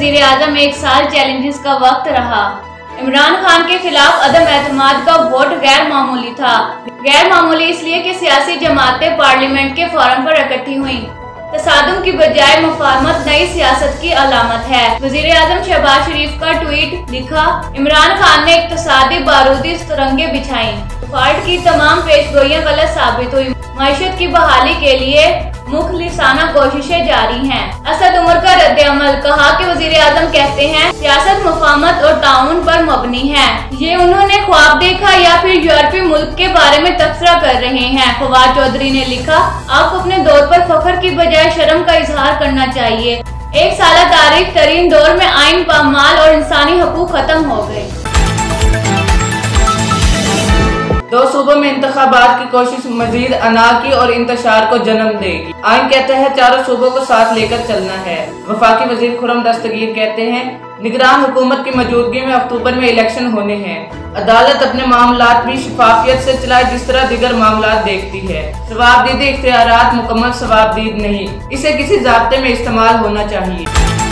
वजीर आजम एक साल चैलेंजेस का वक्त रहा। इमरान खान के खिलाफ अदम एतमाद का वोट गैर मामूली था। गैर मामूली इसलिए कि सियासी जमातें पार्लियामेंट के फोरम पर इकट्ठी हुई। तसादुम की बजाय मुफाहमत नई सियासत की अलामत है। वजीर आजम शहबाज शरीफ का ट्वीट लिखा, इमरान खान ने इक्तसादी बारूदी सुरंगें बिछाई। फाल्ट की तमाम पेशगोइयां गलत साबित हुई। मईशत की बहाली के लिए मुखलिसाना कोशिशें जारी हैं। असद उमर का रद्द-ए-अमल, कहा कि वजीर आजम कहते हैं सियासत मुफाहमत और ताउन पर मबनी है। ये उन्होंने ख्वाब देखा या फिर यूरोपीय मुल्क के बारे में तबसरा कर रहे हैं। फवाद चौधरी ने लिखा, आपको अपने दौर पर फख्र की बजाय शर्म का इजहार करना चाहिए। एक साल तारीख तरीन दौर में आइन पामाल और इंसानी हकूक खत्म हो गए। 2 सूबों में इंतखाबात की कोशिश मजीद अनाकी और इंतशार को जन्म देगी। आइन कहते हैं चारों सूबों को साथ लेकर चलना है। वफाकी वजीर खुर्रम दस्तगीर कहते हैं निगरान हुकूमत की मौजूदगी में अक्टूबर में इलेक्शन होने हैं। अदालत अपने मामलात भी शफाफियत से चलाए जिस तरह दीगर मामलात देखती है। सवाबदीदी इख्तियारात मुकम्मल सवाबदीद नहीं, इसे किसी ज़ाब्ते में इस्तेमाल होना चाहिए।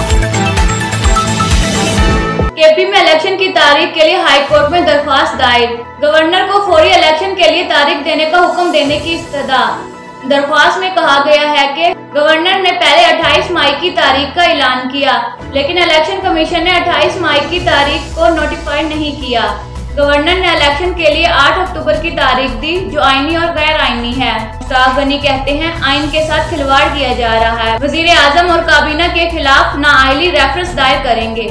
केपी में इलेक्शन की तारीख के लिए हाई कोर्ट में दरख्वास्त दायर। गवर्नर को फौरी इलेक्शन के लिए तारीख देने का हुक्म देने की इस्तदा। दरख्वास्त में कहा गया है कि गवर्नर ने पहले 28 मई की तारीख का ऐलान किया, लेकिन इलेक्शन कमीशन ने 28 मई की तारीख को नोटिफाई नहीं किया। गवर्नर ने इलेक्शन के लिए 8 अक्टूबर की तारीख दी, जो आईनी और गैर आईनी है। मुश्ताक गनी कहते हैं आइन के साथ खिलवाड़ किया जा रहा है। वजीर आजम और काबीना के खिलाफ नाअहली रेफरेंस दायर करेंगे।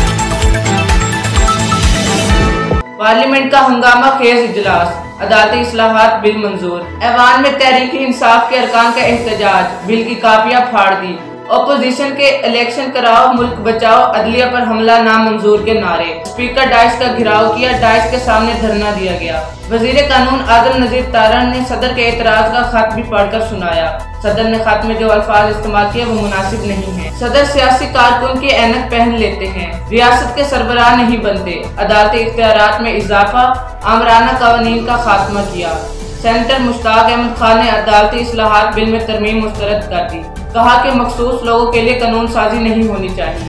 पार्लियामेंट का हंगामा खेज इजलास, अदालती इस्लाहात बिल मंजूर। ऐवान में तहरीक इंसाफ के अरकान का एहतजाज, बिल की कापियां फाड़ दी। ओपोजिशन के इलेक्शन कराओ मुल्क बचाओ, अदलिया पर हमला नामंजूर के नारे। स्पीकर डाइस का घिराव किया, डाइस के सामने धरना दिया गया। वजीर कानून आदम नजीर तारण ने सदर के एतराज का खत भी पढ़कर सुनाया। सदर ने खत में जो अल्फाज इस्तेमाल किए वो मुनासिब नहीं है। सदर सियासी कारकुन की ऐनक पहन लेते हैं, रियासत के सरबराह नहीं बनते। अदालती इख्तियारात में इजाफा, आमराना कवानीन का खात्मा किया। सेनेटर मुश्ताक अहमद खान ने अदालती इस्लाहात बिल में तरमीम मुस्तरद कर दी। कहा कि मखसूस लोगों के लिए कानून साजी नहीं होनी चाहिए।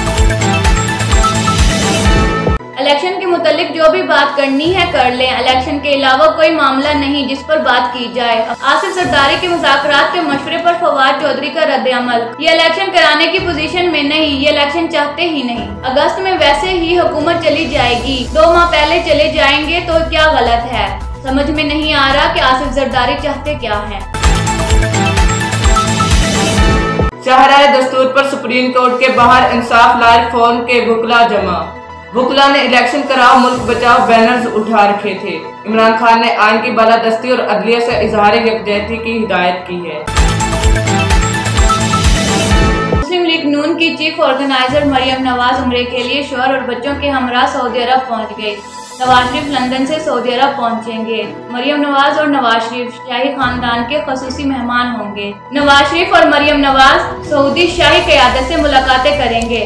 इलेक्शन के मुतालिक जो भी बात करनी है कर लें। इलेक्शन के अलावा कोई मामला नहीं जिस पर बात की जाए। आसिफ जरदारी के मुज़ाकरात के मशवरे पर फवाद चौधरी का रद्द-ए-अमल। ये इलेक्शन कराने की पोजीशन में नहीं, ये इलेक्शन चाहते ही नहीं। अगस्त में वैसे ही हुकूमत चली जाएगी, 2 माह पहले चले जाएंगे तो क्या गलत है। समझ में नहीं आ रहा कि आसिफ जरदारी चाहते क्या हैं। शाहराह दस्तूर पर सुप्रीम कोर्ट के बाहर इंसाफ लायक फोन के बुकला जमा। बुकला ने इलेक्शन कराओ मुल्क बचाओ बैनर्स उठा रखे थे। इमरान खान ने आइन की बालादस्ती और अदलिया से इजहार यकजहती की हिदायत की है। मुस्लिम लीग नून की चीफ ऑर्गेनाइजर मरियम नवाज उम्रे के लिए शौहर और बच्चों के हमरा सऊदी अरब पहुँच गए। नवाज शरीफ लंदन से सऊदी अरब पहुंचेंगे। मरियम नवाज और नवाज शरीफ शाही खानदान के खसूसी मेहमान होंगे। नवाज शरीफ और मरियम नवाज सऊदी शाही क़यादत से मुलाकातें करेंगे।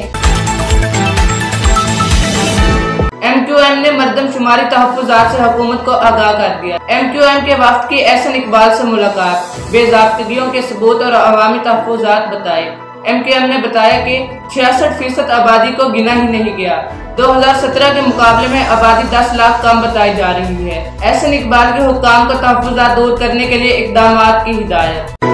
MQM ने मर्दमशुमारी तहफ़्फ़ुज़ात से हुकूमत को आगाह कर दिया। MQM के वफ़द की एहसन इकबाल से मुलाकात, बेज़ाब्तगियों के सबूत और अवामी तहफ़्फ़ुज़ात बताए। MQM ने बताया कि 66% आबादी को गिना ही नहीं गया। 2017 के मुकाबले में आबादी 10 लाख कम बताई जा रही है। एहसन इकबाल के हुक्काम को तहफ़्फ़ुज़ात दूर करने के लिए इक़दामात की हिदायत।